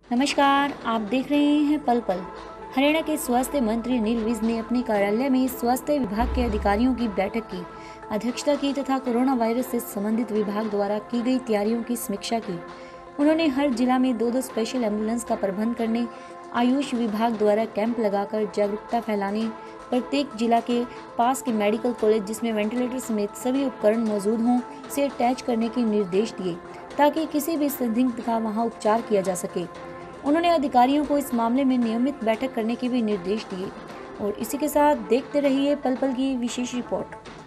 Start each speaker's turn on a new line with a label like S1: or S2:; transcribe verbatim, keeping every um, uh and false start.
S1: नमस्कार, आप देख रहे हैं पल पल। हरियाणा के स्वास्थ्य मंत्री अनिल विज ने अपने कार्यालय में स्वास्थ्य विभाग के अधिकारियों की बैठक की अध्यक्षता की तथा कोरोना वायरस से संबंधित विभाग द्वारा की गई तैयारियों की समीक्षा की। उन्होंने हर जिला में दो दो स्पेशल एम्बुलेंस का प्रबंध करने, आयुष विभाग द्वारा कैंप लगाकर जागरूकता फैलाने, प्रत्येक जिला के पास के मेडिकल कॉलेज जिसमें वेंटिलेटर समेत सभी उपकरण मौजूद हों से अटैच करने के निर्देश दिए ताकि किसी भी संदिग्ध का वहां उपचार किया जा सके। उन्होंने अधिकारियों को इस मामले में नियमित बैठक करने के भी निर्देश दिए। और इसी के साथ देखते रहिए पल पल की विशेष रिपोर्ट।